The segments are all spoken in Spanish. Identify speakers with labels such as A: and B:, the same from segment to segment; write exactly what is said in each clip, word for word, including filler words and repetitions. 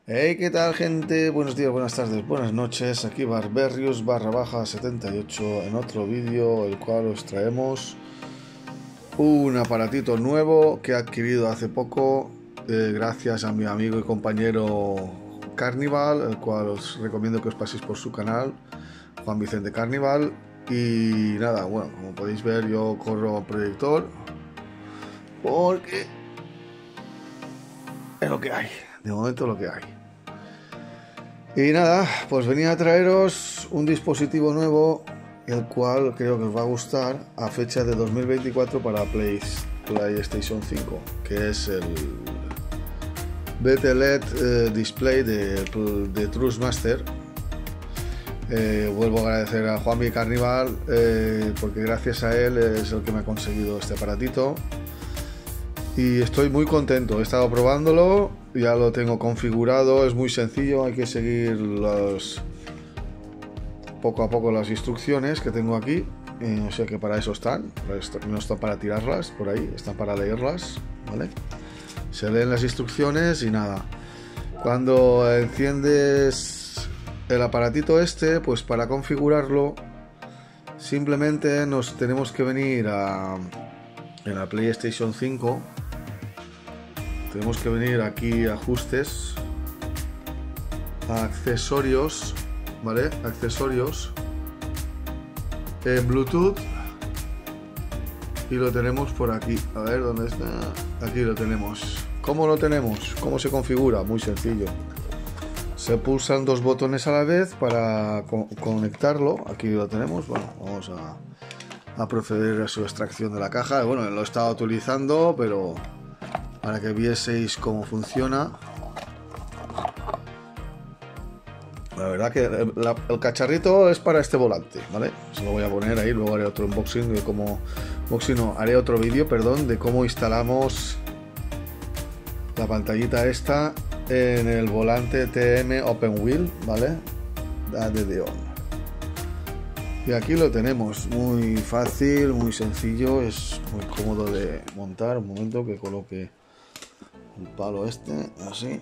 A: Hey, ¿qué tal, gente? Buenos días, buenas tardes, buenas noches. Aquí Barberius barra baja setenta y ocho en otro vídeo, el cual os traemos un aparatito nuevo que he adquirido hace poco eh, gracias a mi amigo y compañero Carnival, el cual os recomiendo que os paséis por su canal, Juan Vicente Carnival. Y nada, bueno, como podéis ver, yo corro proyector porque es lo que hay, de momento lo que hay. Y nada, pues venía a traeros un dispositivo nuevo, el cual creo que os va a gustar, a fecha de dos mil veinticuatro para Play, PlayStation cinco, que es el B T L E D eh, Display de, de Trustmaster. Eh, vuelvo a agradecer a Juanmi Carnival eh, porque gracias a él es el que me ha conseguido este aparatito. Y estoy muy contento, he estado probándolo, ya lo tengo configurado, es muy sencillo, hay que seguir los, poco a poco las instrucciones que tengo aquí, eh, o sea que para eso están, no están para tirarlas por ahí, están para leerlas, ¿vale? Se leen las instrucciones y nada. Cuando enciendes el aparatito este, pues para configurarlo, simplemente nos tenemos que venir a en la PlayStation cinco. Tenemos que venir aquí a ajustes, a accesorios, ¿vale? Accesorios, en Bluetooth, y lo tenemos por aquí. A ver, ¿dónde está? Aquí lo tenemos. ¿Cómo lo tenemos? ¿Cómo se configura? Muy sencillo. Se pulsan dos botones a la vez para co conectarlo. Aquí lo tenemos. Bueno, vamos a, a proceder a su extracción de la caja. Bueno, lo he estado utilizando, pero para que vieseis cómo funciona. La verdad que el, la, el cacharrito es para este volante, ¿vale? Se lo voy a poner ahí, luego haré otro unboxing de cómo... Unboxing no, haré otro vídeo, perdón, de cómo instalamos la pantallita esta en el volante T M Open Wheel, ¿vale? De Deon. Y aquí lo tenemos, muy fácil, muy sencillo, es muy cómodo de montar. Un momento que coloque el palo este, así.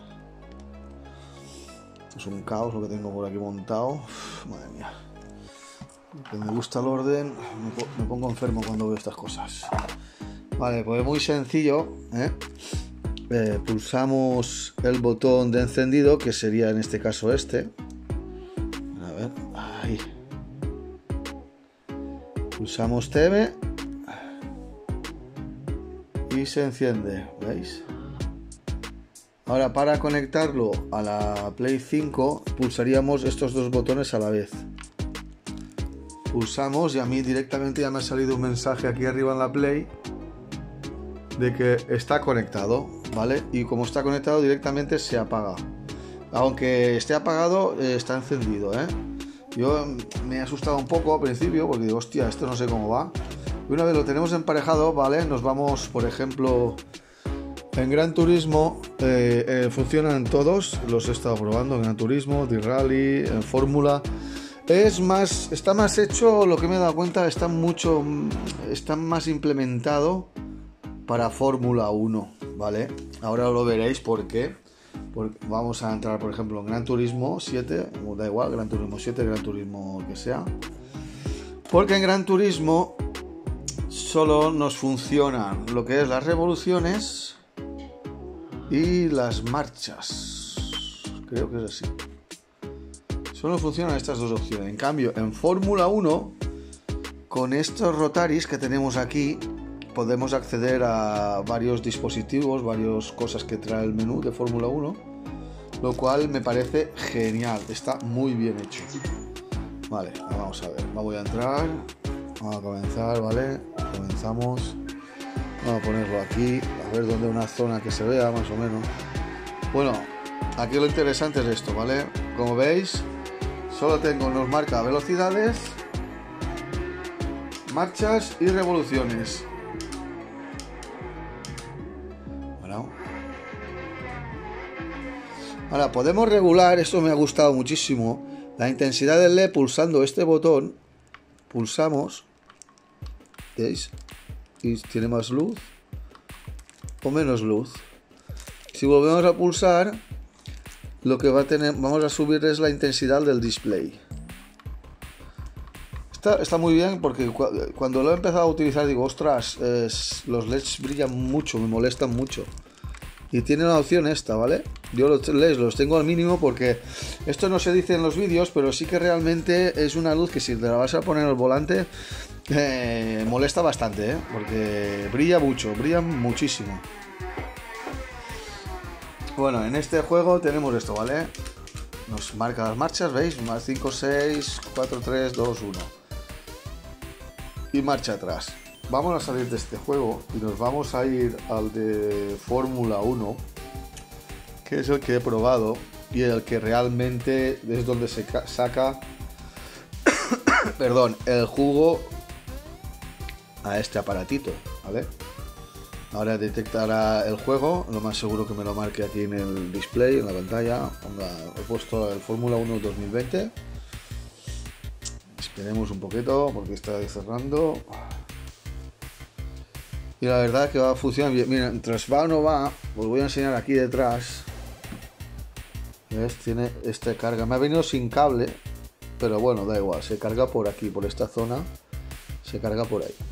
A: Es un caos lo que tengo por aquí montado. Uf, madre mía. Que me gusta el orden, me pongo enfermo cuando veo estas cosas. Vale, pues es muy sencillo, ¿eh? Eh, pulsamos el botón de encendido, que sería en este caso este. A ver, ahí. Pulsamos T M y se enciende, ¿veis? Ahora, para conectarlo a la Play cinco, pulsaríamos estos dos botones a la vez. Pulsamos y a mí directamente ya me ha salido un mensaje aquí arriba en la Play de que está conectado, ¿vale? Y como está conectado, directamente se apaga. Aunque esté apagado, eh, está encendido, ¿eh? Yo me he asustado un poco al principio porque digo, hostia, esto no sé cómo va. Y una vez lo tenemos emparejado, ¿vale? Nos vamos, por ejemplo... En Gran Turismo eh, eh, funcionan todos, los he estado probando en Gran Turismo, D-Rally, en Fórmula. Es más, está más hecho, lo que me he dado cuenta, está mucho, está más implementado para Fórmula uno, ¿vale? Ahora lo veréis por qué. Porque vamos a entrar, por ejemplo, en Gran Turismo siete, da igual, Gran Turismo siete, Gran Turismo que sea. Porque en Gran Turismo solo nos funcionan lo que es las revoluciones y las marchas, creo que es así. Solo funcionan estas dos opciones. En cambio, en Fórmula uno, con estos rotaris que tenemos aquí, podemos acceder a varios dispositivos, varias cosas que trae el menú de Fórmula uno, lo cual me parece genial, está muy bien hecho. Vale, vamos a ver, me voy a entrar, vamos a comenzar, ¿vale? Comenzamos. Vamos a ponerlo aquí, a ver dónde una zona que se vea más o menos. Bueno, aquí lo interesante es esto, ¿vale? Como veis, solo tengo, nos marca velocidades, marchas y revoluciones. Bueno. Ahora podemos regular, esto me ha gustado muchísimo, la intensidad del L E D pulsando este botón. Pulsamos, ¿veis? Y tiene más luz o menos luz. Si volvemos a pulsar, lo que va a tener, vamos a subir es la intensidad del display. Está, está muy bien porque cu cuando lo he empezado a utilizar digo, ostras, es, los L E Ds brillan mucho, me molestan mucho. Y tiene la opción esta, ¿vale? Yo los L E Ds los tengo al mínimo porque esto no se dice en los vídeos, pero sí que realmente es una luz que si te la vas a poner en el volante eh, molesta bastante, ¿eh? Porque brilla mucho, brilla muchísimo. Bueno, en este juego tenemos esto, ¿vale? Nos marca las marchas, ¿veis? Más cinco, seis, cuatro, tres, dos, uno. Y marcha atrás. Vamos a salir de este juego y nos vamos a ir al de Fórmula uno, que es el que he probado y el que realmente es donde se saca perdón, el jugo a este aparatito, ¿vale? Ahora detectará el juego, lo más seguro que me lo marque aquí en el display, en la pantalla. Ponga, he puesto el Fórmula uno dos mil veinte. Esperemos un poquito porque está cerrando. Y la verdad es que va a funcionar bien. Mira, mientras va o no va, os voy a enseñar aquí detrás. ¿Ves? Tiene esta carga. Me ha venido sin cable, pero bueno, da igual. Se carga por aquí, por esta zona. Se carga por ahí.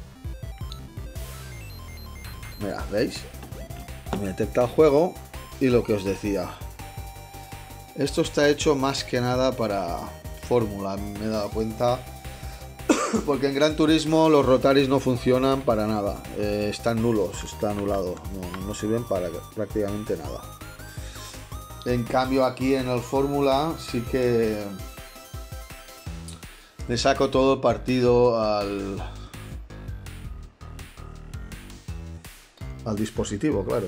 A: Mira, ¿veis? Me detecta el juego y lo que os decía. Esto está hecho más que nada para Fórmula, me he dado cuenta. Porque en Gran Turismo los rotaris no funcionan para nada. Eh, están nulos, está anulado. No, no sirven para prácticamente nada. En cambio aquí en el Fórmula sí que le saco todo el partido al... al dispositivo, claro.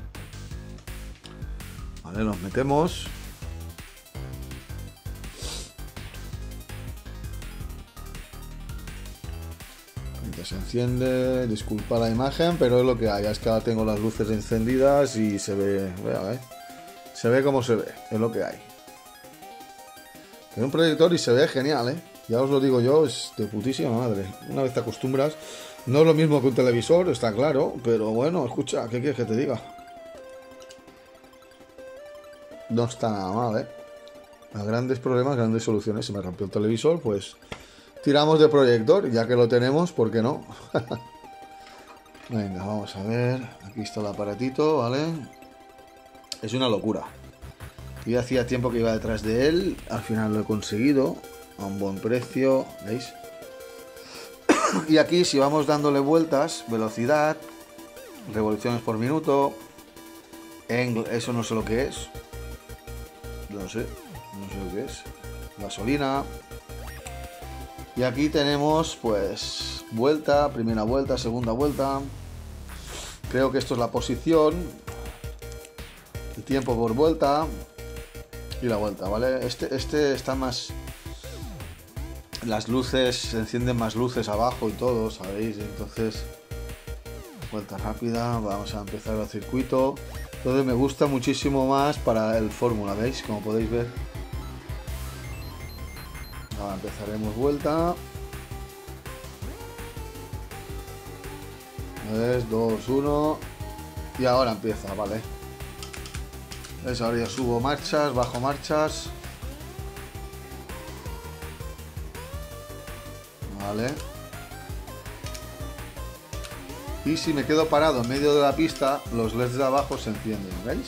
A: Vale, nos metemos. Se enciende, disculpa la imagen, pero es lo que hay. Es que ahora tengo las luces encendidas y se ve, vea, ¿eh? Se ve como se ve, es lo que hay. Tiene un proyector y se ve genial, ¿eh? Ya os lo digo yo, es de putísima madre. Una vez te acostumbras, no es lo mismo que un televisor, está claro, pero bueno, escucha, ¿qué quieres que te diga? No está nada mal, ¿eh? A grandes problemas, grandes soluciones. Se me rompió el televisor, pues tiramos de proyector, ya que lo tenemos, ¿por qué no? Venga, vamos a ver. Aquí está el aparatito, ¿vale? Es una locura. Yo hacía tiempo que iba detrás de él. Al final lo he conseguido. A un buen precio, ¿veis? Y aquí si vamos dándole vueltas, velocidad, revoluciones por minuto, eso no sé lo que es. No sé, no sé lo que es. Gasolina. Y aquí tenemos pues vuelta, primera vuelta, segunda vuelta. Creo que esto es la posición, el tiempo por vuelta y la vuelta, ¿vale? Este, este está más... Las luces, se encienden más luces abajo y todo, ¿sabéis? Entonces, vuelta rápida, vamos a empezar el circuito. Entonces me gusta muchísimo más para el Fórmula, ¿veis? Como podéis ver. Ahora empezaremos vuelta. tres, dos, uno. Y ahora empieza, vale. ¿Ves? Ahora ya subo marchas, bajo marchas. Vale. Y si me quedo parado en medio de la pista, los L E Ds de abajo se encienden, ¿veis?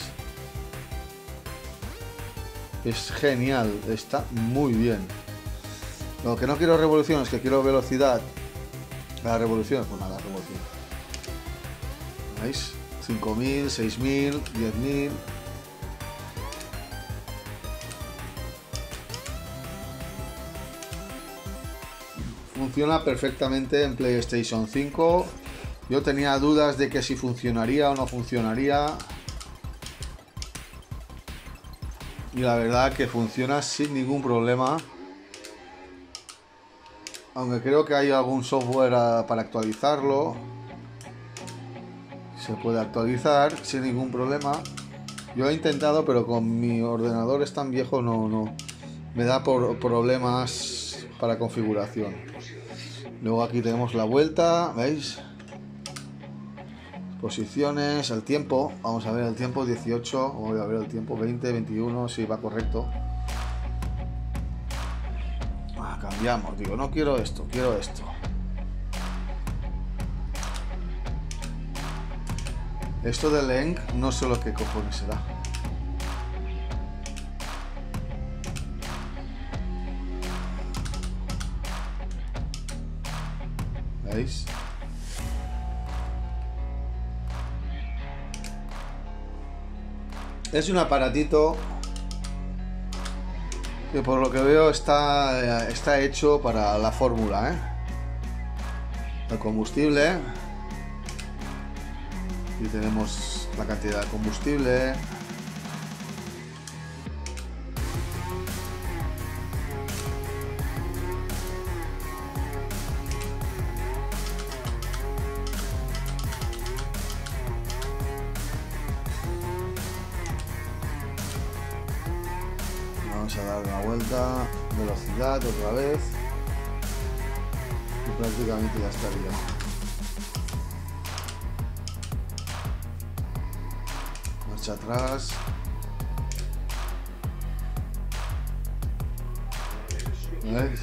A: Es genial, está muy bien. Lo que no quiero revoluciones, que quiero velocidad. La revolución, pues nada, revolución. ¿Veis? cinco mil, seis mil, diez mil. Funciona perfectamente en PlayStation cinco. Yo tenía dudas de que si funcionaría o no funcionaría. Y la verdad que funciona sin ningún problema. Aunque creo que hay algún software para actualizarlo. Se puede actualizar sin ningún problema. Yo he intentado, pero con mi ordenador es tan viejo, no, no. Me da por problemas para configuración. Luego aquí tenemos la vuelta, ¿veis? Posiciones, el tiempo, vamos a ver el tiempo, dieciocho, voy a ver el tiempo, veinte, veintiuno, si sí, va correcto. Ah, cambiamos, digo, no quiero esto, quiero esto. Esto de length, no sé lo que cojones será. ¿Veis? Es un aparatito que por lo que veo está, está hecho para la fórmula, ¿eh? El combustible. Y tenemos la cantidad de combustible. Vamos a dar una vuelta, velocidad otra vez y prácticamente ya estaría. Marcha atrás. ¿Veis?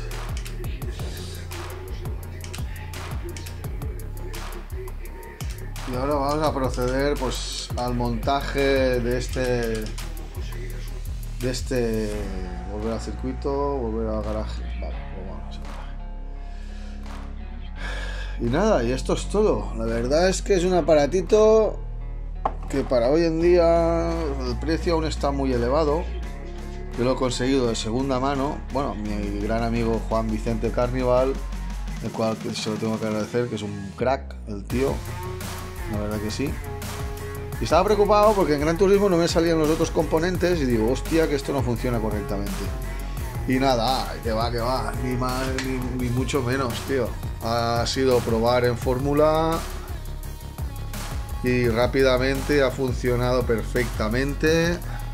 A: Y ahora vamos a proceder pues al montaje de este de este volver al circuito, volver al garaje. Vale, pues vamos al garaje. Y nada, y esto es todo. La verdad es que es un aparatito que para hoy en día el precio aún está muy elevado. Yo lo he conseguido de segunda mano. Bueno, mi gran amigo Juan Vicente Carnival, el cual se lo tengo que agradecer, que es un crack el tío, la verdad que sí. Y estaba preocupado porque en Gran Turismo no me salían los otros componentes y digo, hostia, que esto no funciona correctamente. Y nada, que va, que va, ni más ni, ni mucho menos, tío. Ha sido probar en fórmula y rápidamente ha funcionado perfectamente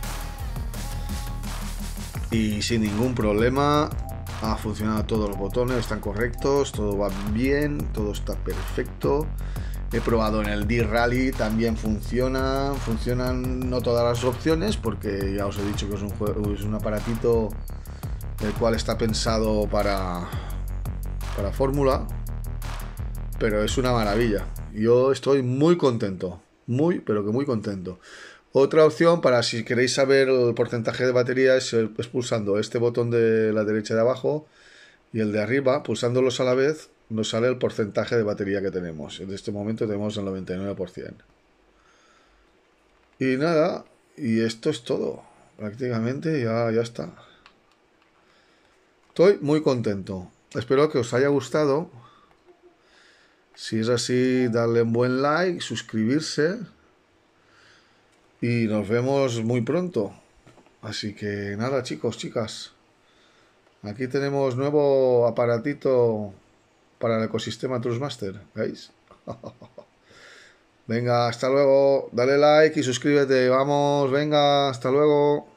A: y sin ningún problema. Ha funcionado todos los botones, están correctos, todo va bien, todo está perfecto. He probado en el D-Rally, también funciona, funcionan no todas las opciones porque ya os he dicho que es un, juego, es un aparatito el cual está pensado para, para fórmula, pero es una maravilla. Yo estoy muy contento, muy, pero que muy contento. Otra opción para si queréis saber el porcentaje de batería es, es pulsando este botón de la derecha de abajo y el de arriba, pulsándolos a la vez, nos sale el porcentaje de batería que tenemos. En este momento tenemos el noventa y nueve por ciento. Y nada, y esto es todo. Prácticamente ya, ya está. Estoy muy contento. Espero que os haya gustado. Si es así, darle un buen like, suscribirse. Y nos vemos muy pronto. Así que nada, chicos, chicas. Aquí tenemos nuevo aparatito para el ecosistema Trustmaster, ¿veis? Venga, hasta luego, dale like y suscríbete, vamos, venga, hasta luego.